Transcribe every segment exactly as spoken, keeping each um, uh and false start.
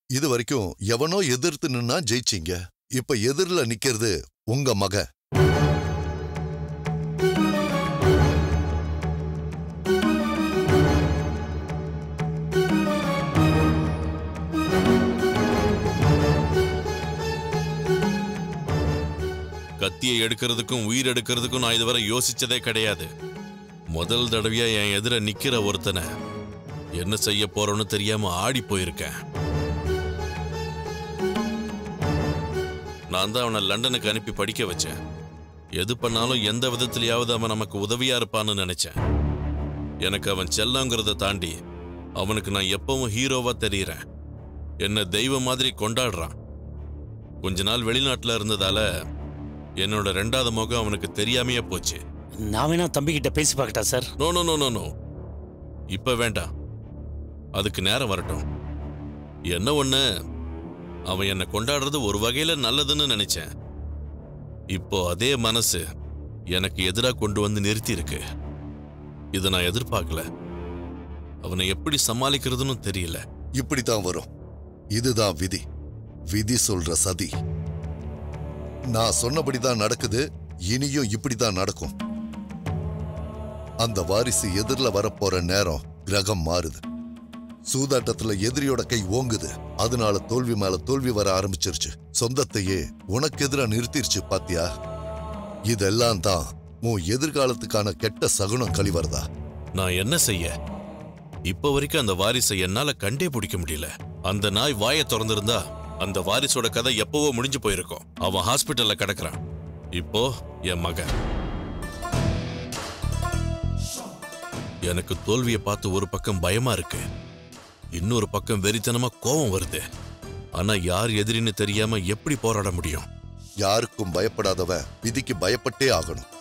இது வரைக்கும் எவனோ எதிர்த்து நின்னா ஜெயிச்சிங்க. இப்ப எதிரில நிக்கிறது உங்க மக. கத்தியை எடுக்கிறதுக்கும் உயிர் எடுக்கிறதுக்கும் நான் இதுவரை யோசிச்சதே கிடையாது. முதல் தடவையா என் எதிர நிக்கிற ஒருத்தனை என்ன செய்ய போறோன்னு தெரியாம ஆடி போயிருக்கேன். நான் தான் அவனை லண்டனுக்கு அனுப்பி படிக்க வச்சேன். எது பண்ணாலும் எந்த விதத்திலேயாவது அவன் நமக்கு உதவியா இருப்பான்னு நினைச்சேன். எனக்கு அவன் செல்லங்கிறத தாண்டி அவனுக்கு நான் எப்பவும் ஹீரோவா தெரியுறேன். என்ன தெய்வம் மாதிரி கொண்டாடுறான். கொஞ்ச நாள் வெளிநாட்டுல இருந்ததால என்னோட ரெண்டாவது முகம் அவனுக்கு தெரியாமையே போச்சு. நான் வேணா தம்பி கிட்ட பேசி பார்க்கட்டா sir? No no no no no இப்ப வேண்டாம், அதுக்கு நேரம் வரட்டும். என்ன ஒண்ணு, அவன் என்னை கொண்டாடுறது ஒரு வகையில நல்லதுன்னு நினைச்சேன். இப்போ அதே மனசு எனக்கு எதிராக கொண்டு வந்து நிறுத்தி இருக்கு. இதை நான் எதிர்பார்க்கல. அவனை எப்படி சமாளிக்கிறதுன்னு தெரியல. இப்படித்தான் வரும். இதுதான் விதி. விதி சொல்ற சதி. நான் சொன்னபடிதான் நடக்குது. இனியும் இப்படிதான் நடக்கும். அந்த வாரிசு எதிரில வரப்போற நேரம் கிரகம் மாறுது. சூதாட்டத்துல எதிரியோட கை ஓங்குது. அதனால தோல்வி மேல தோல்வி வர ஆரம்பிச்சிருச்சு. சொந்தத்தையே உனக்கு எதிரா நிறுத்திருச்சு. பாத்தியா? இதெல்லாம் தான் உன் எதிர்காலத்துக்கான கெட்ட சகுனம் கழிவறதா? நான் என்ன செய்ய? இப்ப வரைக்கும் அந்த வாரிசை என்னால கண்டே பிடிக்க முடியல. அந்த நாய் வாயை திறந்திருந்தா அந்த வாரிசோட கதை எப்பவோ முடிஞ்சு போயிருக்கும். அவன் ஹாஸ்பிட்டல்ல கிடக்குறான். இப்போ என் மகன். எனக்கு தோல்வியை பார்த்து ஒரு பக்கம் பயமா இருக்கு, இன்னொரு பக்கம் வெறித்தனமா கோபம் வருது. ஆனா யார் எதிரின்னு தெரியாம எப்படி போராட முடியும்? யாருக்கும் பயப்படாதவன் விதிக்கு பயப்பட்டே ஆகணும்.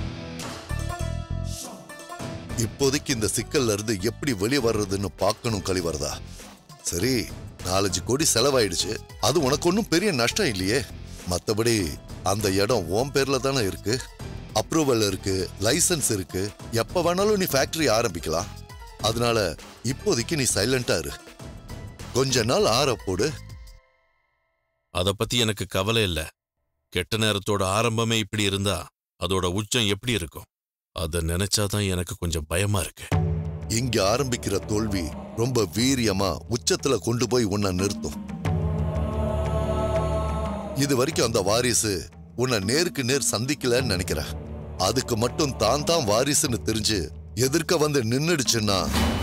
இப்போதைக்கு இந்த சிக்கல்ல இருந்து எப்படி வெளியே வர்றதுன்னு பார்க்கணும் கழிவறதா? சரி, நாலஞ்சு கோடி செலவாயிடுச்சு. அது உனக்கு ஒன்றும் பெரிய நஷ்டம் இல்லையே. மற்றபடி அந்த இடம் உன் பேர்ல தானே இருக்கு. அப்ரூவல் இருக்கு, லைசன்ஸ் இருக்கு. எப்ப வேணாலும் நீ ஃபேக்டரி ஆரம்பிக்கலாம். அதனால இப்போதைக்கு நீ சைலண்டா இரு. கொஞ்ச நாள் ஆற போடு. அத பத்தி எனக்கு கவலை இல்ல. கெட்ட நேரத்தோட ஆரம்பமே இப்படி இருந்தா அதோட உச்சம் எப்படி இருக்கும்? அத நினைச்சாதான் எனக்கு கொஞ்சம் பயமா இருக்கு. இங்க ஆரம்பிக்கிற தோல்வி ரொம்ப வீரியமா உச்சத்துல கொண்டு போய் உன்னை நிறுத்தும். இது வரைக்கும் அந்த வாரிசு உன்னை நேருக்கு நேர் சந்திக்கலன்னு நினைக்கிற. அதுக்கு மட்டும் தான் தான் வாரிசுன்னு தெரிஞ்சு எதிர்க்க வந்து நின்னுடுச்சுன்னா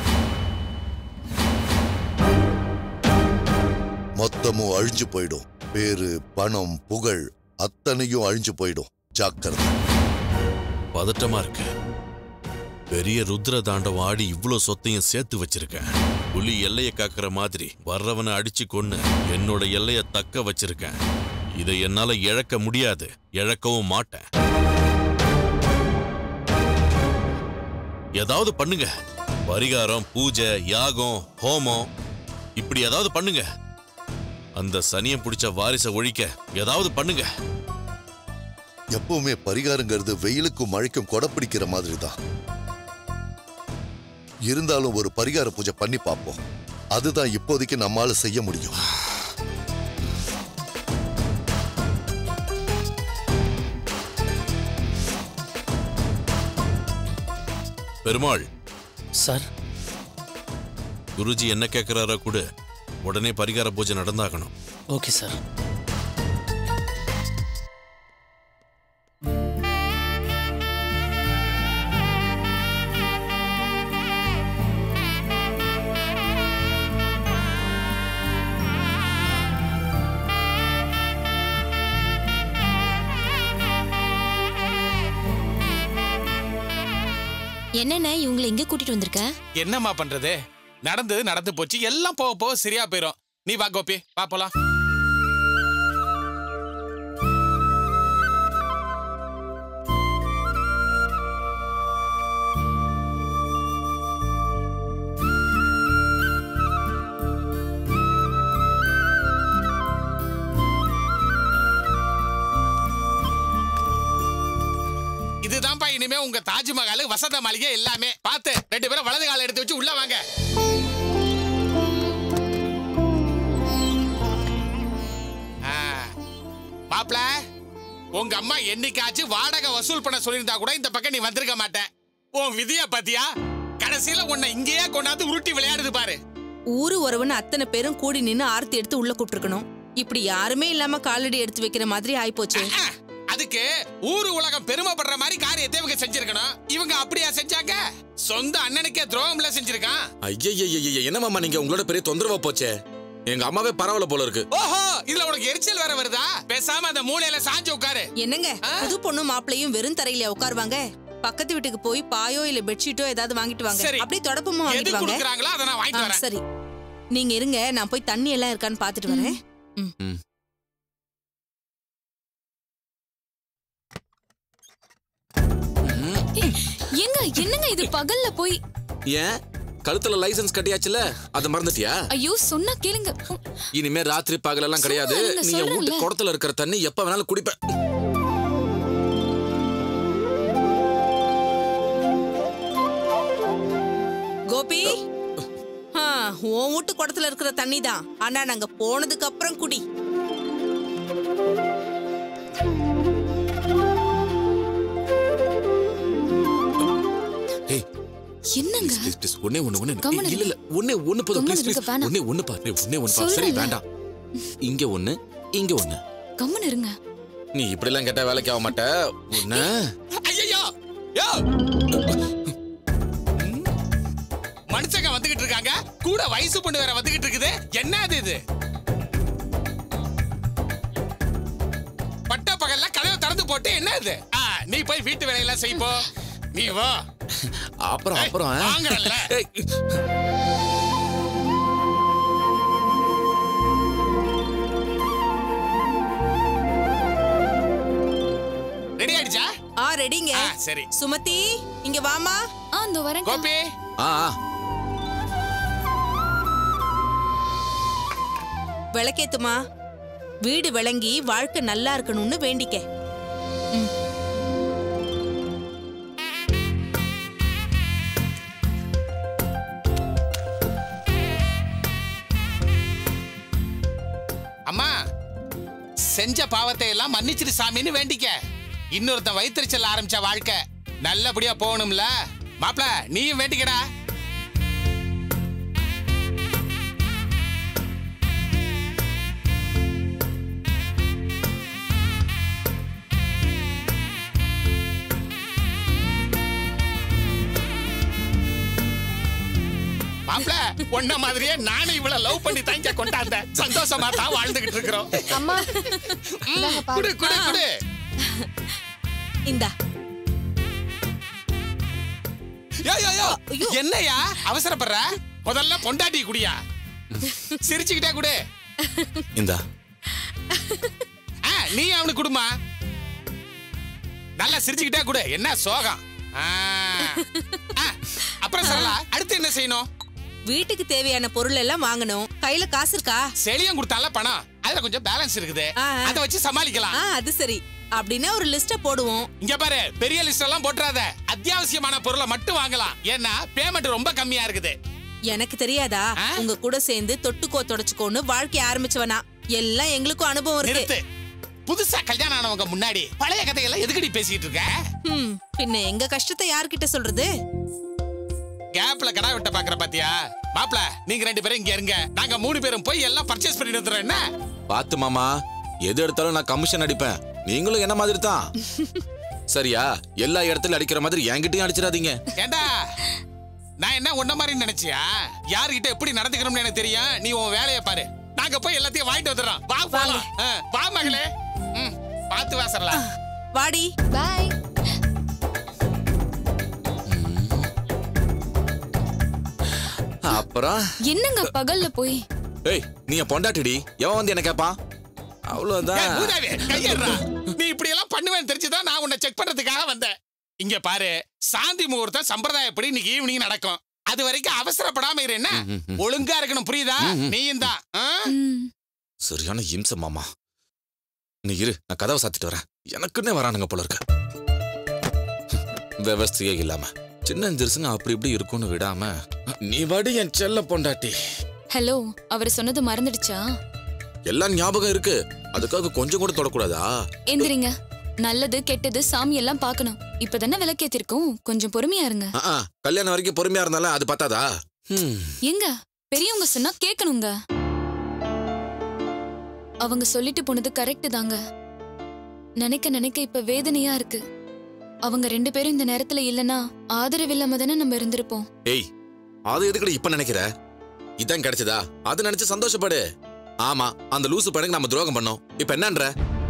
மொத்தமும் அழிஞ்சு போயிடும். பேரு, பணம், புகழ் அத்தனையும் அழிஞ்சு போயிடும். ஜாக்கிரதை. பதட்டமா இருக்கு. பெரிய ருத்ர தாண்டவம் ஆடி இவ்ளோ சொத்தையும் சேர்த்து வச்சிருக்கேன். புலி எல்லைய காக்குற மாதிரி வர்றவனை அடிச்சு கொன்னு என்னோட எல்லைய தக்க வச்சிருக்கேன். இதை என்னால இழக்க முடியாது, இழக்கவும் மாட்டேன். ஏதாவது பண்ணுங்க. பரிகாரம், பூஜை, யாகம், ஹோமம் இப்படி ஏதாவது பண்ணுங்க. அந்த சனியம் பிடிச்ச வாரிசை ஒழிக்க ஏதாவது பண்ணுங்க. எப்பவுமே பரிகாரங்கிறது வெயிலுக்கும் மழைக்கும் கொடை பிடிக்கிற மாதிரி தான். இருந்தாலும் ஒரு பரிகார பூஜை பண்ணி பார்ப்போம். அதுதான் இப்போதைக்கு நம்மால செய்ய முடியும். பெருமாள் சார், குருஜி என்ன கேட்கிறாரோ கூட உடனே பரிகார பூஜை நடந்தாகணும். Okay sir. என்னண்ணே இவங்களை எங்க கூட்டிட்டு வந்திருக்க? என்னம்மா பண்றது? நடந்து நடந்து போச்சு. எல்லாம் போக போக சரியா போயிடும். நீ வா கோபி, வா போலாம். இதுதான்ப்பா இனிமே உங்க தாஜ்மஹால், வசந்த மாளிகை எல்லாமே. பார்த்து ரெண்டு பேரும் வலது கால எடுத்து வச்சு உள்ள வாங்க. மாப்ள, உங்க அம்மா என்னைக்காச்சும் வாடகை வசூல் பண்ண சொல்லியிருந்தா கூட இந்த பக்கம் நீ வந்திருக்க மாட்டேன். உன் விதிய பாத்தியா? கடைசியில உன்னை இங்கேயே கொண்டாந்து உருட்டி விளையாடுது பாரு. ஊரு உறவுன்னு அத்தனை பேரும் கூடி நின்னு ஆர்த்தி எடுத்து உள்ள கூப்பிட்டுருக்கணும். இப்படி யாருமே இல்லாம காலடி எடுத்து வைக்கிற மாதிரி ஆயிப்போச்சு. அதுக்கு ஊரு உலகம் பெருமைப்படுற மாதிரி காரியத்தை இவங்க செஞ்சிருக்கணும். இவங்க அப்படியா செஞ்சாங்க? சொந்த அண்ணனுக்கே துரோகம்ல செஞ்சிருக்கான். ஐயய்யய்ய, என்ன மாமா நீங்க உங்களோட பெரிய தொந்தரவா போச்சே. எங்க அம்மாவே பரவாயில்ல போல இருக்கு. ஓஹோ, இதுல உனக்கு எரிச்சல் வேற வருதா? பேசாம அந்த மூலையில சாஞ்சு உட்காரு. என்னங்க, புது பொண்ணு மாப்பிளையும் வெறும் தரையில உட்காருவாங்க? பக்கத்து வீட்டுக்கு போய் பாயோ இல்ல பெட்ஷீட்டோ ஏதாவது வாங்கிட்டு வாங்க. அப்படியே தொடப்பமும் வாங்கிட்டு வாங்க. குடுக்குறாங்களா அத நான் வாங்கிட்டு வரேன். சரி, நீங்க இருங்க, நான் போய் தண்ணி எல்லாம் இருக்கான்னு பாத்துட்டு வரேன். எங்க என்னங்க இது பகல்ல போய்? ஏன் கழுத்துல லைசென்ஸ் கட்டியாச்சுல, அத மறந்துட்டியா? ஐயோ சொன்னா கேளுங்க. இனிமே ராத்திரி பகல் எல்லாம் கிடையாது. நீ வீட்டு குடத்துல இருக்கிற தண்ணி எப்ப வேணாலும் குடிப்ப. கோபி, உன் வீட்டு குடத்துல இருக்கிற தண்ணி தான். ஆனா நாங்க போனதுக்கு அப்புறம் குடி. என்னங்க? ஒண்ணே ஒண்ணு ஒண்ணு இல்ல இல்ல ஒண்ணே ஒண்ணு போதும். ப்ளீஸ் ப்ளீஸ் ஒண்ணே ஒண்ணு பா. ஒண்ணே ஒண்ணு பா. சரி வேண்டாம். இங்க ஒண்ணு இங்க ஒண்ணு. கம்மன் இருங்க. நீ இப்படி எல்லாம் கேட்டா வேலைக்கு ஆக மாட்ட. ஒண்ணு. ஐயோ யோ, மனுஷங்க வந்துகிட்டு இருக்காங்க, கூட வயசு பொண்ணு வேற வந்துகிட்டு இருக்குது. என்னது இது? பட்ட பகல்ல கதவை திறந்து போட்டு என்ன இது? நீ போய் வீட்டு வேலையெல்லாம் செய்ப்போ. நீ வா. அப்புறம் அப்புறம் வாங்கறல்ல. ரெடி ஆயிடுச்சா? ஆ ரெடிங்க. சரி. சுமதி இங்க வாமா. ஆ அந்த வரேன். கோபி. ஆ ஆ. விளக்கேத்துமா. வீடு விளங்கி வாழ்க்கை நல்லா இருக்கணும்னு வேண்டிக்க. அம்மா, செஞ்ச பாவத்தை எல்லாம் மன்னிச்சிரு சாமின்னு வேண்டிக்க. இன்னொருத்தன் வயிற்றுச்சல் ஆரம்பிச்ச வாழ்க்கை நல்லபடியா போகணும்ல. மாப்ள நீயும் வேண்டிக்கடா. மாப்ள, பொண்ண மாதிரியே நானும் இவ்வளவு லவ் பண்ணி தங்க கொண்டாந்த சந்தோஷமா தான் வாழ்ந்துகிட்டு இருக்கிறோம். அம்மா குடு குடு குடு. இந்தா. யோ யோ யோ, என்னையா அவசரப்படுற? முதல்ல பொண்டாட்டி குடியா. சிரிச்சுக்கிட்டே குடு. இந்தா. நீ அவனுக்கு குடுமா. நல்லா சிரிச்சுக்கிட்டே குடு. என்ன சோகம்? அப்புறம் சரலா, அடுத்து என்ன செய்யணும்? வீட்டுக்கு தேவையான பொருள் எல்லாம் வாங்கணும். கையில காசு இருக்கா? செலியம் கொடுத்தால பணம், அதுல கொஞ்சம் பேலன்ஸ் இருக்குது. அத வச்சு சமாளிக்கலாம். அது சரி. அப்படின்னா ஒரு லிஸ்ட போடுவோம். இங்க பாரு, பெரிய லிஸ்ட் எல்லாம் போட்றாத. அத்தியாவசியமான பொருளை மட்டும் வாங்கலாம். ஏன்னா பேமெண்ட் ரொம்ப கம்மியா இருக்குது. எனக்கு தெரியாதா? உங்க கூட சேர்ந்து தொட்டுக்கோ தொடச்சுக்கோன்னு வாழ்க்கை ஆரம்பிச்சவனா. எல்லாம் எங்களுக்கும் அனுபவம் இருக்கு. புதுசா கல்யாணம் ஆனவங்க முன்னாடி பழைய கதையெல்லாம் எதுக்கடி பேசிட்டு இருக்க? பின்ன எங்க கஷ்டத்தை யார்கிட்ட சொல்றது? கேப்ல கடா விட்ட பாக்குற பாத்தியா? மாப்ள, நீங்க ரெண்டு பேரும் இங்க இருங்க. நாங்க மூணு பேரும் போய் எல்லாம் பர்ச்சேஸ் பண்ணிட்டு வந்துறோம். என்ன பாத்து மாமா, எது எடுத்தாலும் நான் கமிஷன் அடிப்பேன். நீங்களும் என்ன மாதிரி தான். சரியா? எல்லா இடத்துல அடிக்கிற மாதிரி என்கிட்டயும் அடிச்சிடாதீங்க. ஏண்டா, நான் என்ன உன்ன மாதிரி நினைச்சியா? யார்கிட்ட எப்படி நடந்துக்கணும்னு எனக்கு தெரியும். நீ உன் வேலையை பாரு. நாங்க போய் எல்லாத்தையும் வாங்கிட்டு வந்துடுறோம். வா போலாம். வா மகளே. ம், பாத்து வாசறலாம். வாடி. பை. அப்புறம் என்னங்க பகல்ல போய்? ஏய், நீ பொண்டாட்டிடி. எவன் வந்து என்ன கேப்பான்? அவ்வளவுதான். நீ இப்படி எல்லாம் பண்ணுவேன்னு தெரிஞ்சுதான் நான் உன்னை செக் பண்றதுக்காக வந்தேன். இங்க பாரு, சாந்தி முகூர்த்தம் சம்பிரதாயப்படி இன்னைக்கு ஈவினிங் நடக்கும். அது வரைக்கும் அவசரப்படாம இரு. என்ன ஒழுங்கா இருக்கணும், புரியுதா? நீயும் தான். சரியான இம்சை மாமா. நீ இரு, நான் கதவை சாத்திட்டு வரேன். எனக்குன்னே வரானுங்க போல இருக்க. விவஸ்தையே இல்லாம சின்ன ஜெர்சுங்க அப்படி இப்படி இருக்கும்னு விடாம நீ வாடி என் செல்ல பொண்டாட்டி. ஹலோ, அவர் சொன்னது மறந்துடுச்சா? எல்லாம் ஞாபகம் இருக்கு. அதுக்காக கொஞ்சம் கூட தொடக்கூடாதா? எந்திரிங்க. நல்லது கெட்டது சாமி எல்லாம் பார்க்கணும். இப்பதானே விளக்கேத்திருக்கோம், கொஞ்சம் பொறுமையா இருங்க. கல்யாணம் வரைக்கும் பொறுமையா இருந்தாலும் அது பத்தாதா? எங்க பெரியவங்க சொன்னா கேட்கணுங்க. அவங்க சொல்லிட்டு போனது கரெக்ட் தாங்க. நினைக்க நினைக்க இப்ப வேதனையா இருக்கு. அவங்க ரெண்டு பேரும் இந்த நேரத்துல இல்லனா ஆதரவு இல்லாம தானே நம்ம இருந்திருப்போம். ஏய், அது எதுக்கு இப்ப நினைக்கிற? இதான் கிடைச்சதா? அது நினைச்சு சந்தோஷப்படு. ஆமா, அந்த லூசு பையனுக்கு நம்ம துரோகம் பண்ணோம். இப்ப என்னன்ற?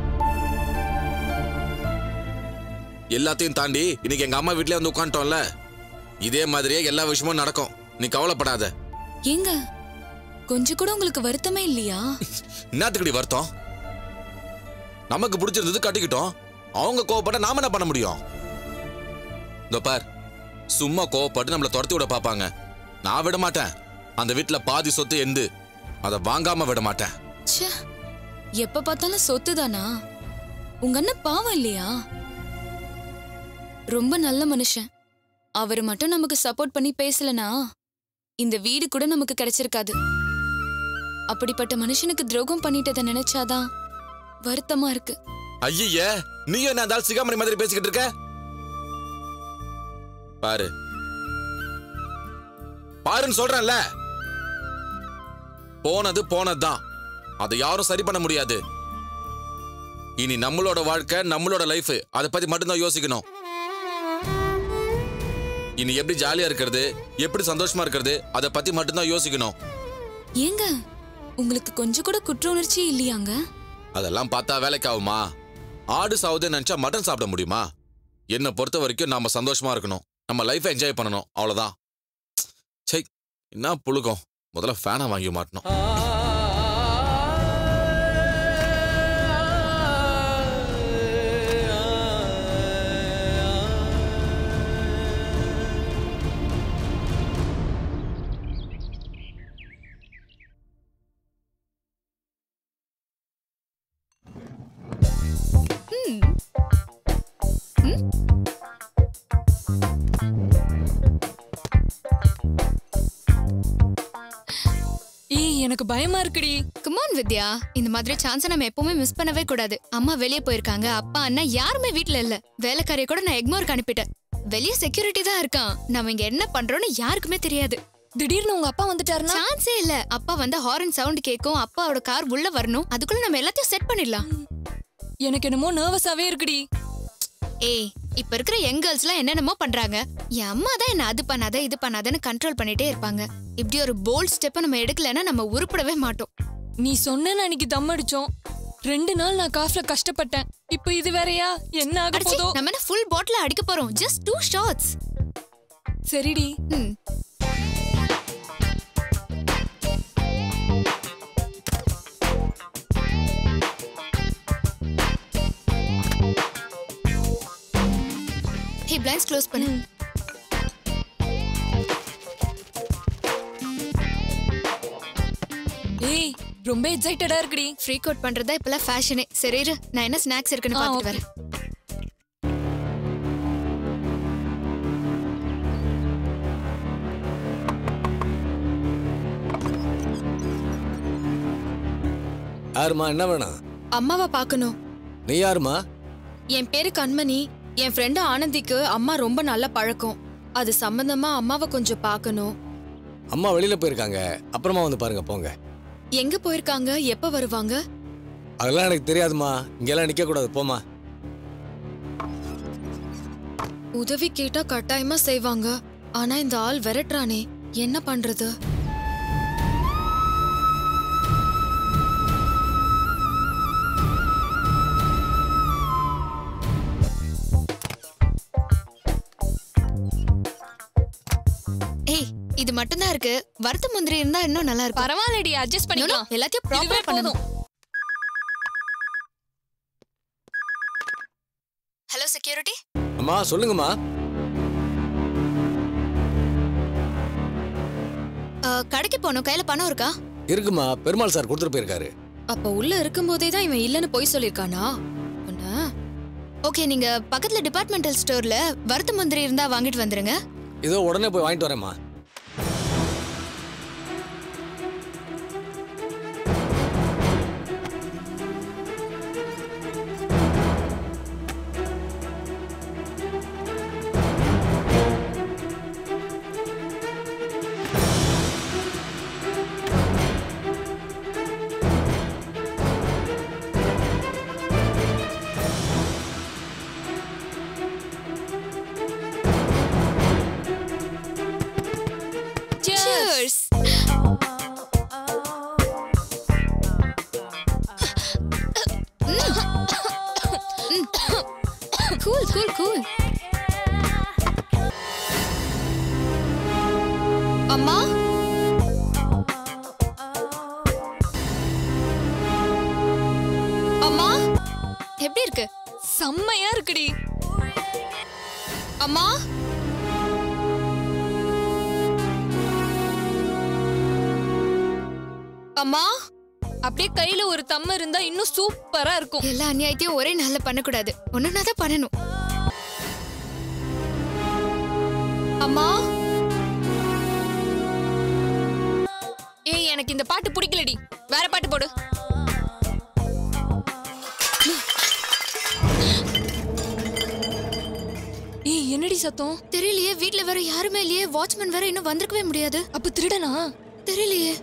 எல்லாத்தையும் தாண்டி இன்னைக்கு எங்க அம்மா வீட்லயே வந்து உட்காந்துட்டோம்ல. இதே மாதிரியே எல்லா விஷயமும் நடக்கும், நீ கவலைப்படாத. ஏங்க கொஞ்சம் கூட உங்களுக்கு வருத்தமே இல்லையா? என்னத்துக்குடி வருத்தம்? நமக்கு பிடிச்சிருந்தது கட்டிக்கிட்டோம். அவங்க கோவப்பட்ட நாம என்ன பண்ண முடியும்? இந்த பார், சும்மா கோவப்பட்டு நம்மள துரத்தி விட பாப்பாங்க. நான் விட மாட்டேன். அந்த வீட்டுல பாதி சொத்து எந்து, அத வாங்காம விட மாட்டேன். ச்சே, எப்ப பார்த்தாலும் சொத்து தானா? உங்க அண்ணன் பாவம் இல்லையா? ரொம்ப நல்ல மனுஷன். அவரு மட்டும் நமக்கு சப்போர்ட் பண்ணி பேசலனா இந்த வீடு கூட நமக்கு கிடைச்சிருக்காது. அப்படிப்பட்ட மனுஷனுக்கு துரோகம் பண்ணிட்டதை நினைச்சாதான் வருத்தமா இருக்கு. ஐயே, நீ என்ன அந்த சிகாமணி மாதிரி பேசிக்கிட்டு இருக்க? பாரு பாருன்னு சொல்றேன்ல. போனது போனதுதான், அதை யாரும் சரி பண்ண முடியாது. இனி நம்மளோட வாழ்க்கை, நம்மளோட லைஃப், அதை பத்தி மட்டும்தான் யோசிக்கணும். இனி எப்படி ஜாலியா இருக்கிறது, எப்படி சந்தோஷமா இருக்கிறது, அதை பத்தி மட்டும்தான் யோசிக்கணும். ஏங்க உங்களுக்கு கொஞ்சம் கூட குற்ற உணர்ச்சி இல்லையாங்க? அதெல்லாம் பார்த்தா வேலைக்கு ஆகுமா? ஆடு சாவுதுன்னு நினைச்சா மட்டன் சாப்பிட முடியுமா? என்னை பொறுத்த வரைக்கும் நாம சந்தோஷமா இருக்கணும், நம்ம லைஃபை என்ஜாய் பண்ணணும், அவ்வளவுதான். சை, என்ன புழுகம். முதல்ல ஃபேனை வாங்கி மாட்டணும். எனக்கு பயமா இருக்குடி. கம் ஆன் வித்யா, இந்த மாதிரி சான்ஸ் நம்ம எப்பவுமே மிஸ் பண்ணவே கூடாது. அம்மா வெளியே போயிருக்காங்க, அப்பா அண்ணா யாருமே வீட்ல இல்ல. வேலைக்காரியை கூட நான் எக்மோருக்கு அனுப்பிட்டேன். வெளியே செக்யூரிட்டி தான் இருக்கான். நம்ம இங்க என்ன பண்றோம்னு யாருக்குமே தெரியாது. திடீர்னு உங்க அப்பா வந்துட்டாருன்னா? சான்ஸே இல்ல. அப்பா வந்து ஹாரன் சவுண்ட் கேட்கும், அப்பாவோட கார் உள்ள வரணும், அதுக்குள்ள நம்ம எல்லாத்தையும் செட் பண்ணிடலாம். எனக்கு என்னமோ நர்வஸாவே இருக்குடி. ஏய், இப்ப இருக்கிற யங் கேர்ள்ஸ் எல்லாம் என்னென்னமோ பண்றாங்க. என் அம்மா தான் என்ன அது பண்ணாத இது பண்ணாதன்னு கண்ட்ரோல் பண்ணிட்டே இருப்பாங்க. இப்படி ஒரு போல்ட் ஸ்டெப்பை நம்ம எடுக்கலன்னா நம்ம உருப்படவே மாட்டோம். நீ சொன்ன அன்னைக்கு தம் அடிச்சோம். ரெண்டு நாள் நான் காஃப்ல கஷ்டப்பட்டேன். இப்போ இது வேறயா? என்ன ஆக போதோ? நம்ம என்ன ஃபுல் பாட்டில் அடிக்க போறோம்? Just two shots. சரிடி. ம். ஹே, பிளைண்ட்ஸ் க்ளோஸ் பண்ணு. ஏய், ரொம்ப எக்ஸைட்டடா இருக்குடி. ஃப்ரீக் அவுட் பண்றதா இப்பலாம் ஃபேஷனே. சரி இரு, நான் என்ன ஸ்நாக்ஸ் இருக்குன்னு பார்த்துட்டு வரேன். யாருமா, என்ன வேணும்? அம்மாவை பார்க்கணும். நீ யாருமா? என் பேரு கண்மணி. என் ஃப்ரெண்டு ஆனந்திக்கு அம்மா ரொம்ப நல்ல பழக்கம். அது சம்பந்தமா அம்மாவை கொஞ்சம் பார்க்கணும். அம்மா வெளியில போயிருக்காங்க, அப்புறமா வந்து பாருங்க. போங்க. எங்க போயிருக்காங்க? எப்ப வருவாங்க? அதெல்லாம் எனக்கு தெரியாதுமா. இங்கெல்லாம் நிக்க கூடாது, போமா. உதவி கேட்டா கட்டாயமா செய்வாங்க. ஆனா இந்த ஆள் விரட்டுறானே, என்ன பண்றது? ஏய், இது மட்டும் தான் இருக்கு. வறுத்த முந்திரி இருந்தா இன்னும் நல்லா இருக்கும். பரவாயில்லடி, அட்ஜஸ்ட் பண்ணிக்கலாம். எல்லாத்தையும் ப்ராப்பரா பண்ணணும். Hello security. அம்மா சொல்லுங்கம்மா. கடைக்கு போனோம். கையில பணம் இருக்கா? இருக்குமா, பெருமாள் சார் கொடுத்துட்டு போயிருக்காரு. அப்ப உள்ள இருக்கும்போதே தான் இவன் இல்லன்னு போய் சொல்லிருக்கானா? ஓகே, நீங்க பக்கத்துல டிபார்ட்மெண்டல் ஸ்டோர்ல வறுத்த முந்திரி இருந்தா வாங்கிட்டு வந்துருங்க. இதோ உடனே போய் வாங்கிட்டு வரேம்மா. சியர்ஸ். Cool cool cool. அம்மா அம்மா எப்படி இருக்கு? செம்மையா இருக்குடி. அம்மா அம்மா அப்படியே கையில ஒரு தம்ம இருந்தா இன்னும் சூப்பரா இருக்கும். எல்லா அநியாயத்தையும் ஒரே நாள்ல பண்ணக்கூடாது, ஒன்னொன்னா தான் பண்ணணும். அம்மா ஏய் எனக்கு இந்த பாட்டு பிடிக்கலடி, வேற பாட்டு போடு. ஏய் என்னடி சத்தம்? தெரியலையே, வீட்ல வேற யாருமே இல்லையே, வாட்ச்மேன் வேற இன்னும் வந்திருக்கவே முடியாது. அப்ப திருடனா? தெரியலையே.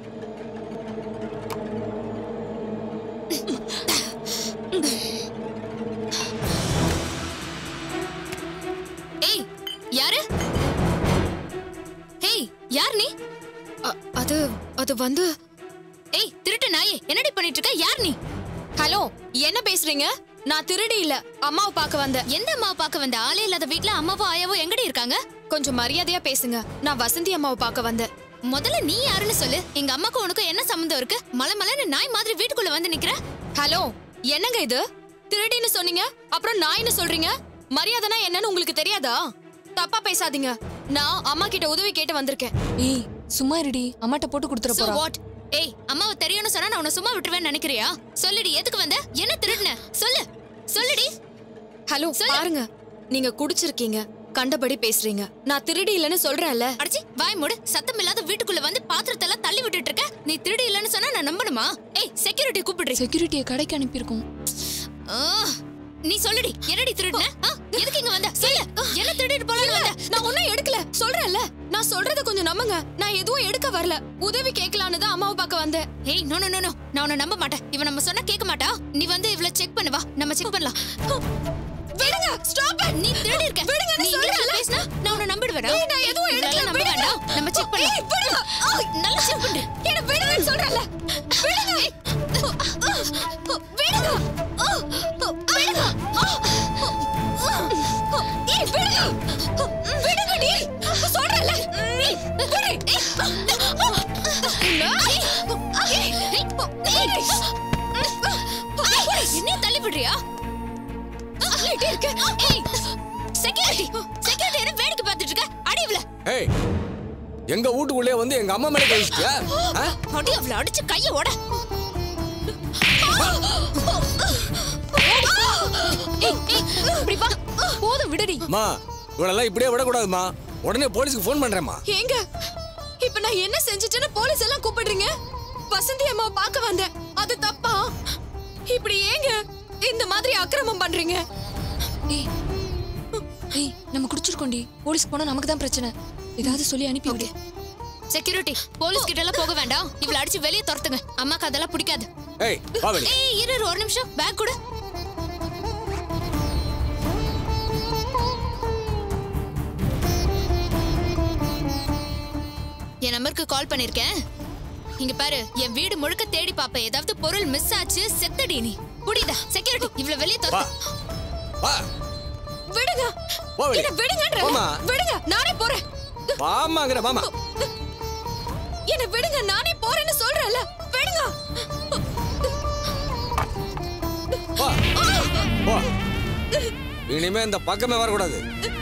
ஏய் யாரு? ஏய் யார் நீ? அது அது வந்து ஏய் திருட்டு நாயே, என்னடி பண்ணிட்டு இருக்க? யார் நீ? ஹலோ, என்ன பேசுறீங்க? நான் திருடி இல்ல, அம்மாவை பார்க்க வந்தேன். எந்த அம்மாவை பார்க்க வந்த? ஆளே இல்லாத வீட்ல அம்மாவோ ஆயாவோ எங்கடி இருக்காங்க? கொஞ்சம் மரியாதையா பேசுங்க. நான் வசந்தி அம்மாவை பார்க்க வந்தேன். முதல்ல நீ யாருன்னு சொல்லு. எங்க அம்மாக்கு உனக்கு என்ன சம்பந்தம் இருக்கு? மலை மலைன்னு நாய் மாதிரி வீட்டுக்குள்ள வந்து நிக்கிற. ஹலோ, என்னங்க இது? திருடின்னு சொன்னீங்க, அப்புறம் நாய்னு சொல்றீங்க. மரியாதைனா என்னன்னு உங்களுக்கு தெரியாதா? தப்பா பேசாதீங்க. நான் அம்மா கிட்ட உதவி கேட்டு வந்திருக்கேன். ஏய் சும்மா இருடி, அம்மாட்ட போட்டு கொடுத்துற So போறா. what? ஏய் அம்மாவை தெரியும்னு சொன்னா நான் உன்னை சும்மா விட்டுருவேன்னு நினைக்கிறியா? சொல்லுடி, எதுக்கு வந்த? என்ன திருடுன? சொல்லு சொல்லுடி. ஹலோ பாருங்க, நீங்க குடிச்சிருக்கீங்க, கண்டபடி பேசுறீங்க. நான் திருடி இல்லன்னு சொல்றேன்ல. அடிச்சி வாய் மூடு. சத்தம் இல்லாத வீட்டுக்குள்ள வந்து பாத்திரத்தை எல்லாம் தள்ளி விட்டுட்டு இருக்க. நீ திருடி இல்லன்னு சொன்னா நான் நம்பணுமா? ஏய் செக்யூரிட்டி கூப்பிடுறீ. செக்யூரிட்டியை கடைக்கு அனுப்பியிருக்கோம். நீ சொல்லுடி, என்னடி திருடுன? எதுக்கு இங்க வந்த? சொல்லு, என்ன திருடிட்டு போலான்னு வந்த? நான் ஒண்ணும் எடுக்கல, சொல்றேன்ல. நான் சொல்றத கொஞ்சம் நம்புங்க. நான் எதுவும் எடுக்க வரல, உதவி கேட்கலான்னு தான் அம்மாவை பார்க்க வந்தேன். ஏய் நோ நோ நோ நோ, நான் உன்னை நம்ப மாட்டேன். இவன் நம்ம சொன்னா கேட்க மாட்டா. நீ வந்து இவள செக் பண்ணு வா, நம்ம செக் பண்ணலாம். விடுங்க, ஸ்டாப் இட். நீ திருடி இருக்க. விடுங்க, நீ இங்கிலீஷ்ல பேசினா நான் உன்னை நம்பிடுவேனா? ஏய் நான் எதுவும் எடுக்கல, நம்ப விடுங்க. வேண்டாம். நம்ம செக் பண்ணலாம். ஏய் விடுங்க. நல்லா செக் பண்ணு. என்ன விடுங்கன்னு சொல்றேன்ல. விடுங்க. விடுங்க. விடுங்க. ஏய் விடுங்க. விடுங்கடி. சொல்றேன்ல. ஏய் விடு. என்ன தள்ளி விடுறியா? சொல்லிட்டே இருக்க. ஏய் செக்யூரிட்டி, செக்யூரிட்டி என்ன வேடிக்கை பார்த்துட்டு இருக்க? அடி இவள. ஏய் எங்க வீட்டுக்குள்ளே வந்து எங்க அம்மா மேல கை வச்சிட்டியா? அடி அவள அடிச்சு கைய ஓட. ஏய் ஏய் இப்படி வா. போதும் விடுடி. அம்மா இவளெல்லாம் இப்படியே விடக்கூடாதுமா, உடனே போலீஸ்க்கு ஃபோன் பண்றேம்மா. ஏங்க இப்ப நான் என்ன செஞ்சுட்டேன்னு போலீஸ் எல்லாம் கூப்பிடுறீங்க? வசந்தி அம்மாவை பார்க்க வந்தேன், அது தப்பா? இப்படி ஏங்க இந்த மாதிரி அக்கிரமம் பண்றீங்க? ஏய் ஏய் நம்ம குடிச்சிருக்கோண்டி, போலீஸ் போனா நமக்கு தான் பிரச்சனை. ஏதாவது சொல்லி அனுப்பி விடு. செக்யூரிட்டி, போலீஸ் கிட்ட எல்லாம் போக வேண்டாம். இவள அடிச்சு வெளிய துரத்துங்க. அம்மாக்கு அதெல்லாம் பிடிக்காது. ஏய் வா வெளிய. ஏய் இரு இரு, ஒரு நிமிஷம். பேக் கொடு. என் நம்பருக்கு கால் பண்ணிருக்கேன். இங்க பாரு, என் வீடு முழுக்க தேடி பாப்ப. ஏதாவது பொருள் மிஸ் ஆச்சு, செத்தடி நீ. புடிடா செக்யூரிட்டி, இவள வெளிய வா துரத்து. வா விடுங்க. வா வெளிய. என்ன விடுங்கன்ற. போம்மா. விடுங்க, நானே போறேன். வாமாங்கற வாமா. என்ன விடுங்க, நானே போறேன்னு சொல்றேன்ல. விடுங்க. வா வா. இனிமே இந்த பக்கமே வரக்கூடாது.